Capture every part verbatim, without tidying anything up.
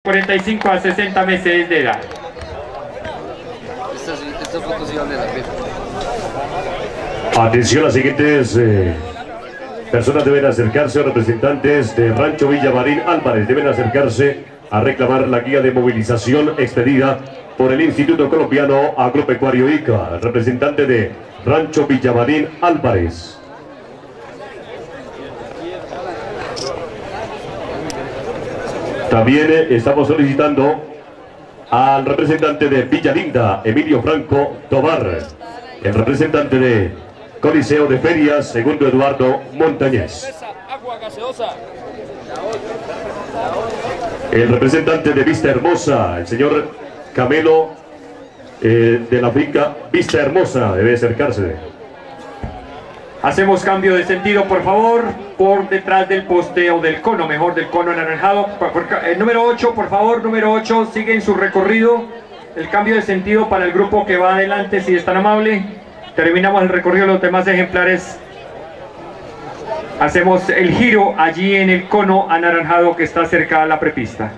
cuarenta y cinco a sesenta meses de edad. Esta, esta foto sí vale la pena. Atención, las siguientes eh, personas deben acercarse, representantes de Rancho Villamarín Álvarez deben acercarse a reclamar la guía de movilización expedida por el Instituto Colombiano Agropecuario I C A, el representante de Rancho Villamarín Álvarez. También eh, estamos solicitando al representante de Villalinda, Emilio Franco Tobar, el representante de Coliseo de Ferias, segundo Eduardo Montañez. El representante de Vista Hermosa, el señor Camelo eh, de la finca Vista Hermosa, debe acercarse. Hacemos cambio de sentido, por favor, por detrás del poste o del cono, mejor del cono anaranjado. El número ocho, por favor, número ocho, sigue en su recorrido. El cambio de sentido para el grupo que va adelante, si es tan amable. Terminamos el recorrido de los demás ejemplares. Hacemos el giro allí en el cono anaranjado que está cerca a la prepista.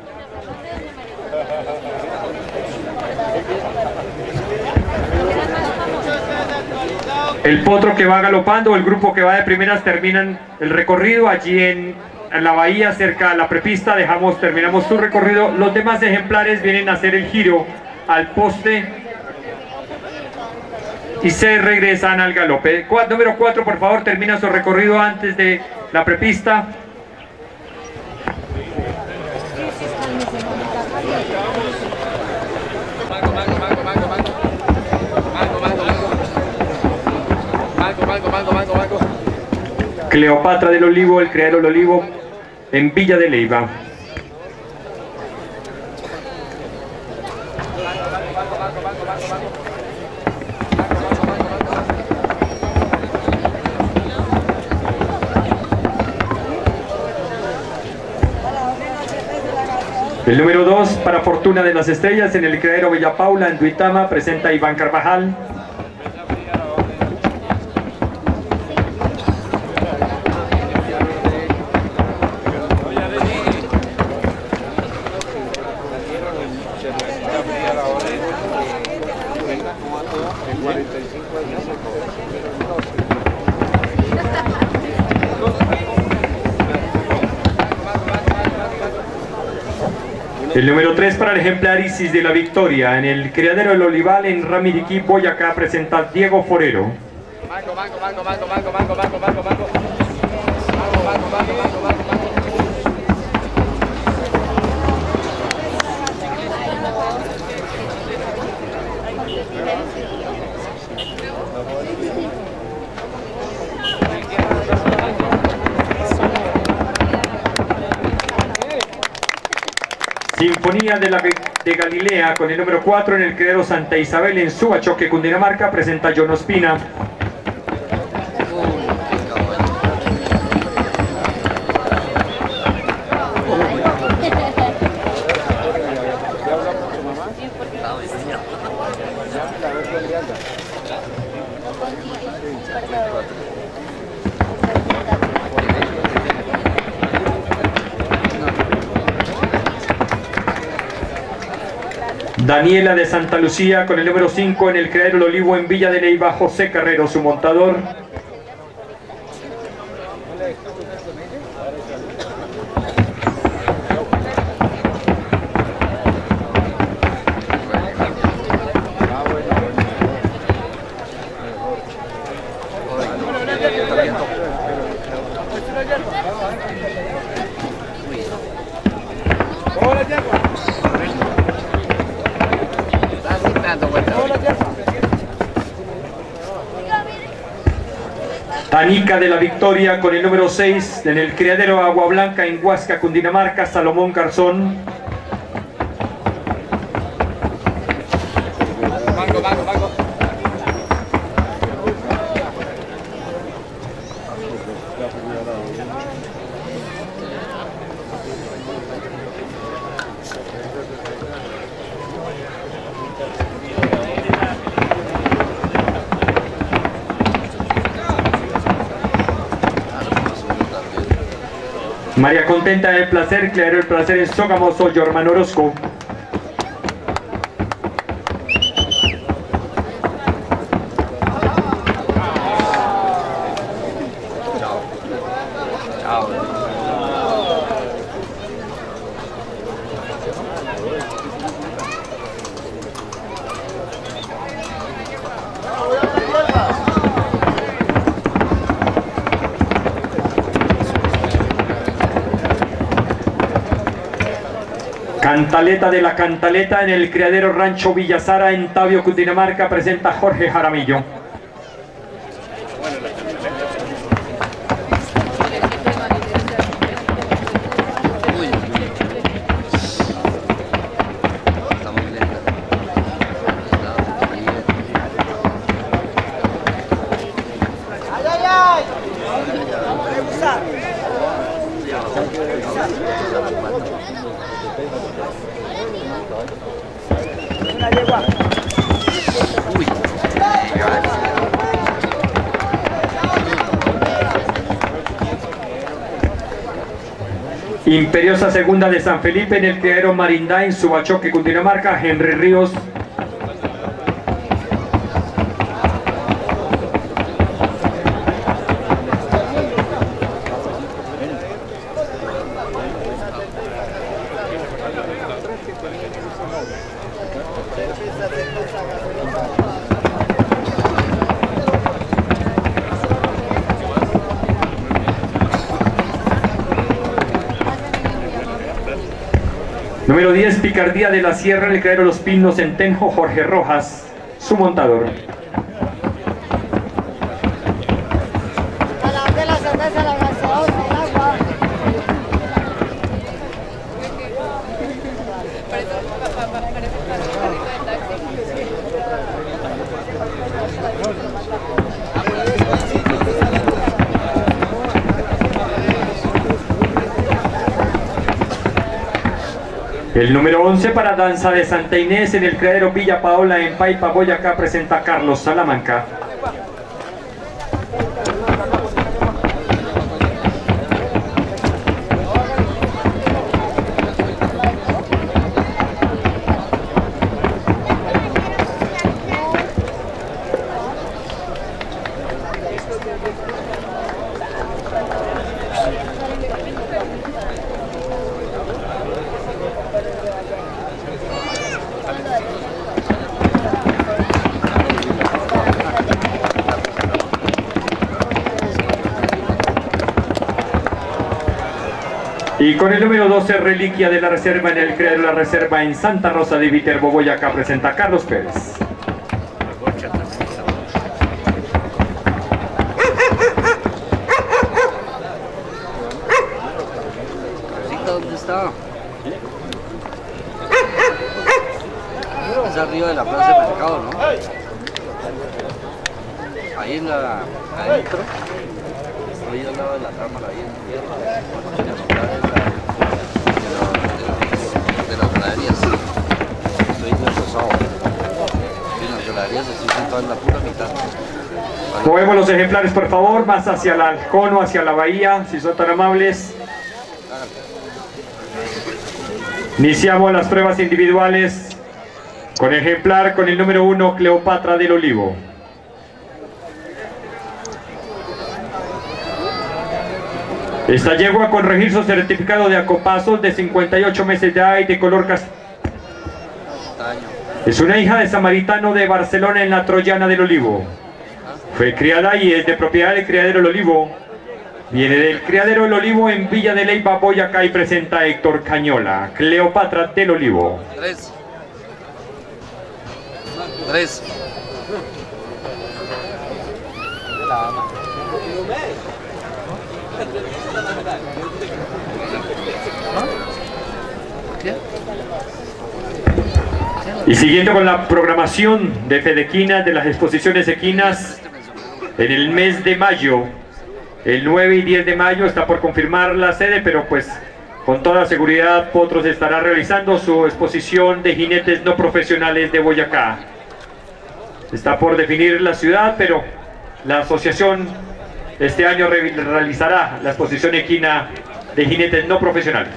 El potro que va galopando, el grupo que va de primeras terminan el recorrido allí en, en la bahía cerca a la prepista. Dejamos, terminamos su recorrido. Los demás ejemplares vienen a hacer el giro al poste y se regresan al galope. Número cuatro, por favor, termina su recorrido antes de la prepista. Cleopatra del Olivo, el criadero del Olivo en Villa de Leyva. El número dos, para Fortuna de las Estrellas, en el criadero Bella Paula, en Duitama, presenta a Iván Carvajal. El número tres para el ejemplar Isis de la Victoria, en el criadero del Olival en Ramiriquí, Boyacá, presenta a Diego Forero. Mango, mango, mango, mango, mango, mango, mango, mango, mango. Mango, mango, mango, mango, mango, mango. Sinfonía de, la, de Galilea con el número cuatro en el criadero Santa Isabel en Subachoque, Cundinamarca, presenta a John Ospina. Daniela de Santa Lucía con el número cinco en el criadero del Olivo en Villa de Leyva, José Carrero, su montador. Anica de la Victoria con el número seis en el criadero Agua Blanca en Huasca, Cundinamarca, Salomón Garzón. Mango, mango, mango. María Contenta del Placer, Criadero del Placer en Sogamoso, Yorman Orozco. Cantaleta de la Cantaleta en el criadero Rancho Villasara en Tabio, Cundinamarca, presenta Jorge Jaramillo. Imperiosa segunda de San Felipe en el criadero Marindá en Subachoque, Cundinamarca, Henry Ríos. Número diez, Picardía de la Sierra, en el criadero Los Pinos en Tenjo, Jorge Rojas, su montador. El número once para Danza de Santa Inés en el criadero Villa Paola en Paipa, Boyacá, presenta a Carlos Salamanca. Y con el número doce, Reliquia de la Reserva en el criadero La Reserva en Santa Rosa de Viterbo, Boyacá, presenta a Carlos Pérez. ¿Dónde está? Es arriba de la plaza de mercado, ¿no? Ahí en la... adentro. Estoy al lado de la cámara, ahí en de las galerías. Estoy en el rosado. En las galerías estoy sentado en la pura mitad. Movemos los ejemplares, por favor, más hacia el halcón o hacia la bahía, si son tan amables. Iniciamos las pruebas individuales con ejemplar con el número uno, Cleopatra del Olivo. Esta yegua con registro certificado de acopazos de cincuenta y ocho meses de edad y de color castaño. Es una hija de samaritano de Barcelona en la Troyana del Olivo. Fue criada y es de propiedad del criadero El Olivo. Viene del criadero El Olivo en Villa de Leyva, Boyacá, y presenta a Héctor Cañola. Cleopatra del Olivo. Tres. Tres. Y siguiendo con la programación de Fedequinas, de las exposiciones equinas, en el mes de mayo, el nueve y diez de mayo, está por confirmar la sede, pero pues con toda seguridad Potros estará realizando su exposición de jinetes no profesionales de Boyacá. Está por definir la ciudad, pero la asociación este año realizará la exposición equina de jinetes no profesionales.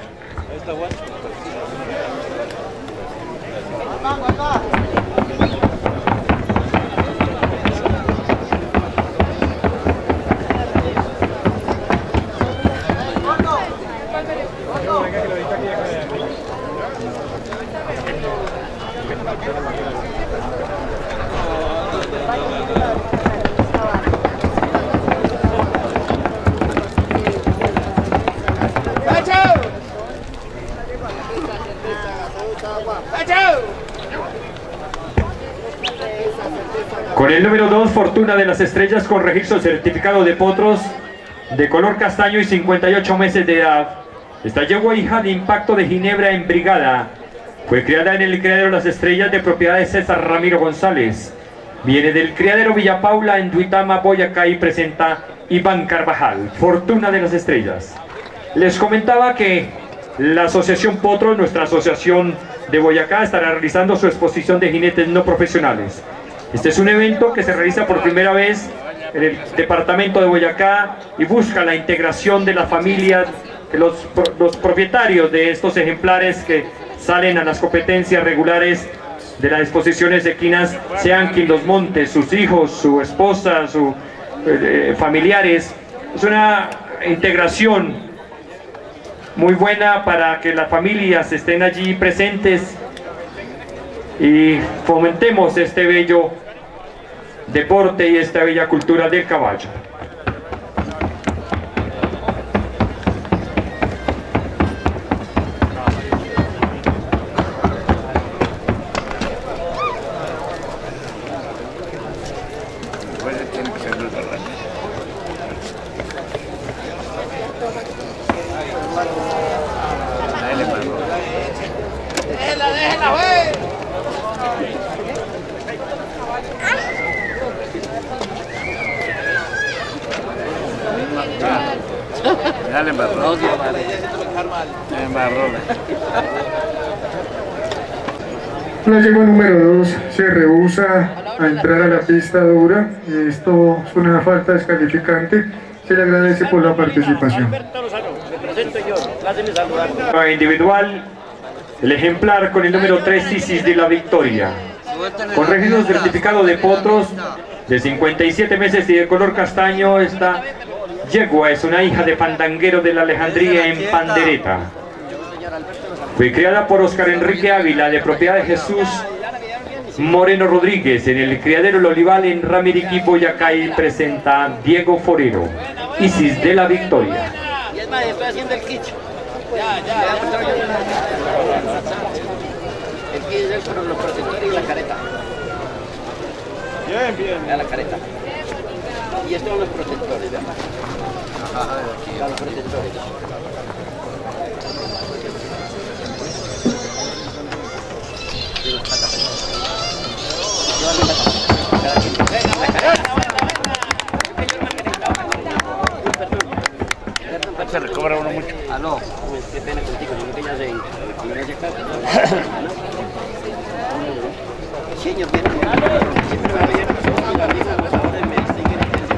Con el número dos, Fortuna de las Estrellas, con registro certificado de potros de color castaño y cincuenta y ocho meses de edad. Esta yegua, hija de Impacto de Ginebra en Brigada, fue criada en el criadero Las Estrellas de propiedad de César Ramiro González. Viene del criadero Villa Paula en Duitama, Boyacá, y presenta Iván Carvajal, Fortuna de las Estrellas. Les comentaba que la Asociación Potros, nuestra asociación de Boyacá, estará realizando su exposición de jinetes no profesionales. Este es un evento que se realiza por primera vez en el departamento de Boyacá y busca la integración de las familias, de los, los propietarios de estos ejemplares que salen a las competencias regulares de las exposiciones equinas, sean quien los monte, sus hijos, su esposa, sus eh, familiares. Es una integración muy buena para que las familias estén allí presentes y fomentemos este bello deporte y esta bella cultura del caballo. Dale, embarró. Embarró. La yegua número dos se rehúsa a entrar a la pista dura. Esto es una falta descalificante. Se le agradece por la participación. Individual, el ejemplar con el número tres, Isis de la Victoria, con registro certificado de potros de cincuenta y siete meses y de color castaño. Esta yegua es una hija de pandanguero de la Alejandría en Pandereta. Fue criada por Oscar Enrique Ávila, de propiedad de Jesús Moreno Rodríguez, en el criadero El Olival en Ramiriquí, Boyacá, y presenta Diego Forero, Isis de la Victoria. Y es más, estoy haciendo el quicho. Ya, ya, ya. El quicho es con los protectores y la careta. Bien, bien. Ya la careta. Y estos son los protectores, ¿verdad? Ajá, aquí. Ya los protectores. Se recobra uno mucho. Ah, no. Qué pena contigo, yo que ya sé. Ya sé claro. Señor, bien. Siempre me va bien. La vida, los ahora me distinguen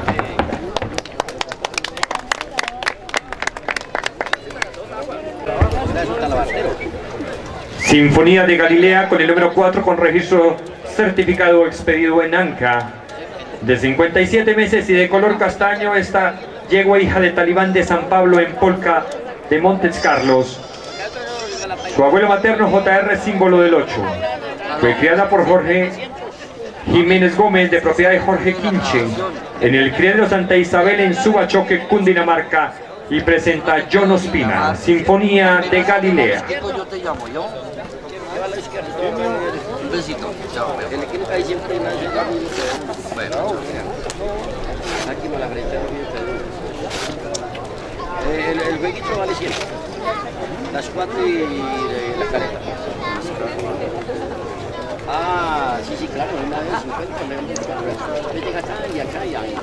siempre. Sinfonía de Galilea, con el número cuatro, con registro certificado expedido en Anca, de cincuenta y siete meses y de color castaño. Esta yegua, hija de Talibán de San Pablo en Polca de Montes Carlos. Su abuelo materno, J R, símbolo del ocho. Fue criada por Jorge Jiménez Gómez, de propiedad de Jorge Quinche, en el criadero Santa Isabel en Subachoque, Cundinamarca, y presenta John Ospina, Sinfonía de Galilea. Yo te llamo, ¿yo? Un besito. Chao. El equipo ahí siempre me hace Bueno, aquí me la frente. El, el jueguito vale cien. Las cuatro y la careta. Ah, sí, sí, claro, una vez cincuenta. Me llega acá y acá y ahí.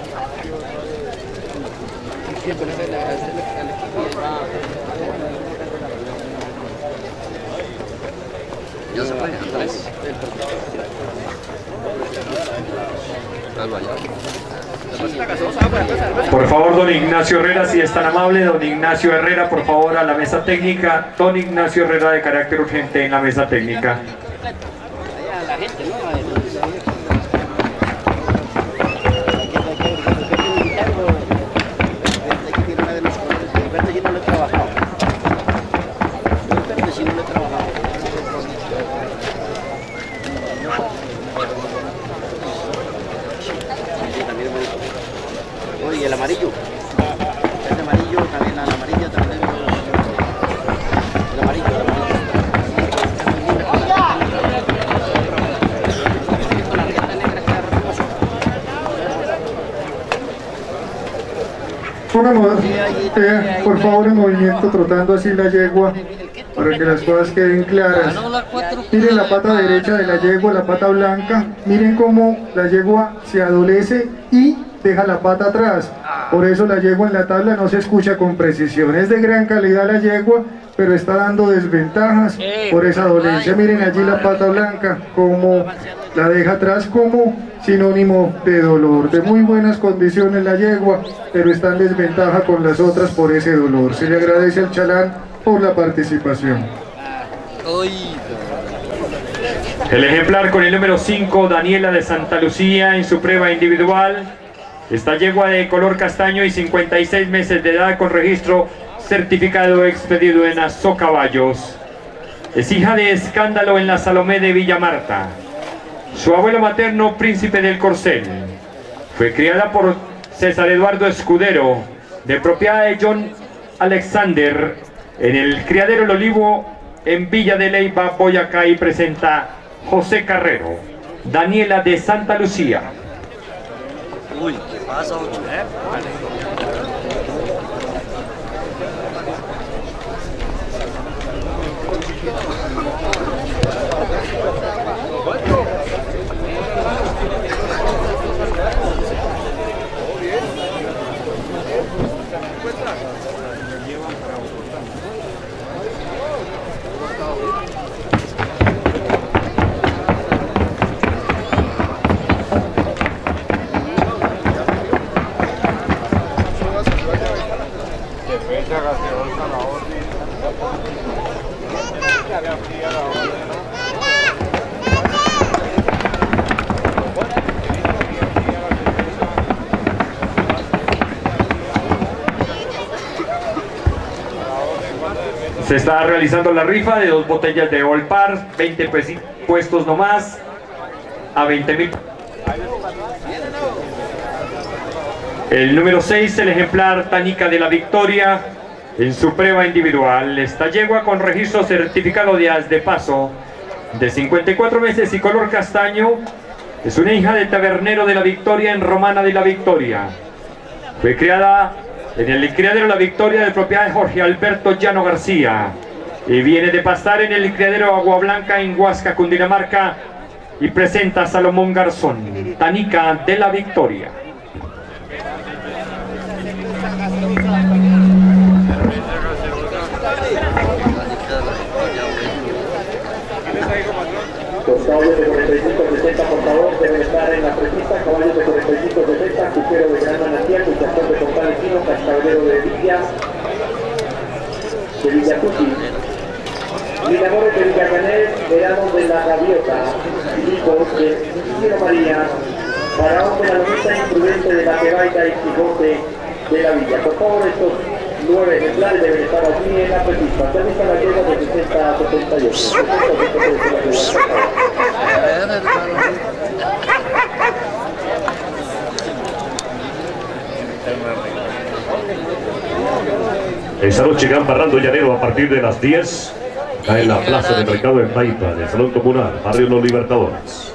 Siempre el equipo y va. Ya se fue, Andrés. Algo allá. Por favor, don Ignacio Herrera, si es tan amable, don Ignacio Herrera, por favor, a la mesa técnica. Don Ignacio Herrera, de carácter urgente en la mesa técnica. La gente, ¿no? Y el amarillo, el amarillo también, la amarilla también, el amarillo, el amarillo. Pongamos, eh, por favor, en movimiento, trotando así la yegua, para que las cosas queden claras. Miren la pata derecha de la yegua, la pata blanca. Miren cómo la yegua se adolece y deja la pata atrás. Por eso la yegua en la tabla no se escucha con precisión. Es de gran calidad la yegua, pero está dando desventajas por esa dolencia. Miren allí la pata blanca, como la deja atrás como sinónimo de dolor. De muy buenas condiciones la yegua, pero está en desventaja con las otras por ese dolor. Se le agradece al chalán por la participación. El ejemplar con el número cinco, Daniela de Santa Lucía, en su prueba individual. Esta yegua de color castaño y cincuenta y seis meses de edad, con registro certificado expedido en Azocaballos. Es hija de Escándalo en la Salomé de Villa Marta. Su abuelo materno, Príncipe del Corcel. Fue criada por César Eduardo Escudero, de propiedad de John Alexander, en el criadero El Olivo, en Villa de Leyva, Boyacá, y presenta José Carrero. Daniela de Santa Lucía. Uy, ¿qué pasa, ocho? Se está realizando la rifa de dos botellas de Old Par, veinte puestos nomás, a veinte mil. El número seis, el ejemplar Tánica de la Victoria, en su prueba individual. Esta yegua con registro certificado de as de paso, de cincuenta y cuatro meses y color castaño, es una hija de Tabernero de la Victoria en Romana de la Victoria. Fue criada en el criadero La Victoria, de propiedad de Jorge Alberto Llano García, y viene de pastar en el criadero Agua Blanca en Huasca, Cundinamarca, y presenta a Salomón Garzón, Tánica de la Victoria. Los caballos de cuarenta y cinco sesenta, por favor, deben estar en la precisa. Caballos de cuarenta y cinco sesenta, Cuquero de Gran Manantial, Cuchacón de Fontana Chino, Cascabelero de Villa, de Villa Cuti, Miramores de Villa Canel, Verano de la Gaviota, Filipos de Isidro María, Faraón de la Lomita, Imprudente de la Tebaida y Quijote de la Villa. Por favor, estos nueve ejemplares deben estar aquí en la precisa. Permita la llegada de sesenta a setenta y ocho. Esta noche Gran Barrando Llanero a partir de las diez, acá en la plaza de mercado de Paipa, en el Salón Comunal, Barrio Los Libertadores.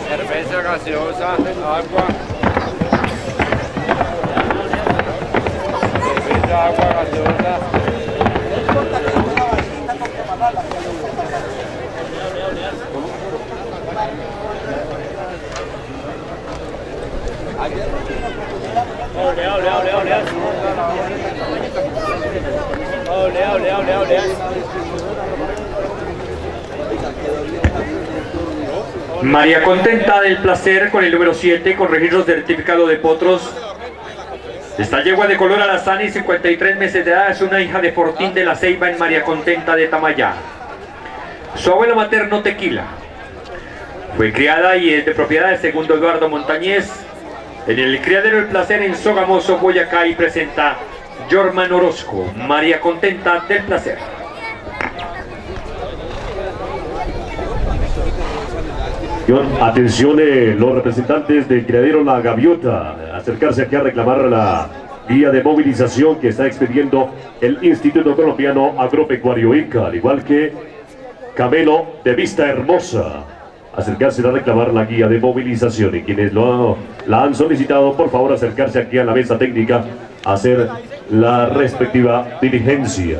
Cerveza gaseosa, agua. Ole, ole, ole, ole. Ole, ole, ole, ole. María Contenta del Placer con el número siete, con registro certificado de potros. Esta yegua de color alazán y cincuenta y tres meses de edad es una hija de Fortín de la Ceiba en María Contenta de Tamayá. Su abuelo materno Tequila. Fue criada y es de propiedad del segundo Eduardo Montañez en el criadero El Placer en Sogamoso, Boyacá, y presenta Jorman Orozco, María Contenta del Placer. Atención, eh, los representantes del criadero La Gaviota, acercarse aquí a reclamar la guía de movilización que está expediendo el Instituto Colombiano Agropecuario I C A, al igual que Camelo de Vista Hermosa. Acercarse a reclamar la guía de movilización, y quienes lo, la han solicitado, por favor acercarse aquí a la mesa técnica a hacer la respectiva diligencia.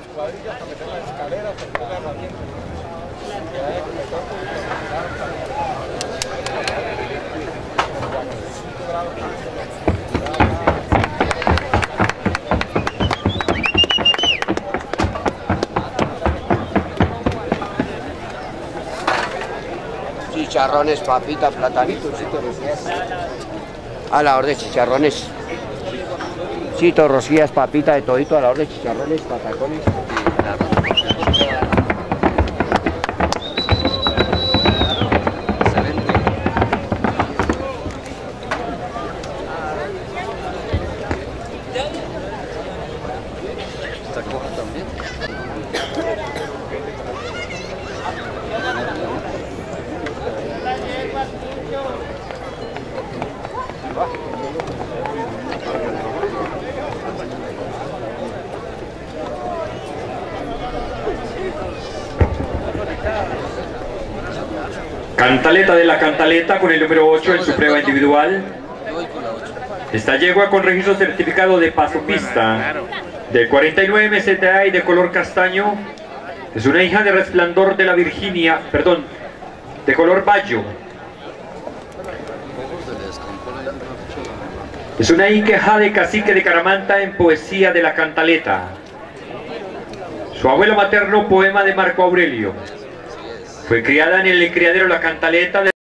Chicharrones, papita, platanitos. A la orden, chicharrones. Chito, rosquillas, papita, de todito, a la orden, chicharrones, patacones. Está coja también. Cantaleta de la Cantaleta con el número ocho en su prueba individual. Esta yegua con registro certificado de paso pista de cuarenta y nueve meses de edad y de color castaño. Es una hija de Resplandor de la Virginia, perdón, de color bayo. Es una hija de Cacique de Caramanta en Poesía de la Cantaleta. Su abuelo materno, poema de Marco Aurelio. Fue criada en el criadero La Cantaleta de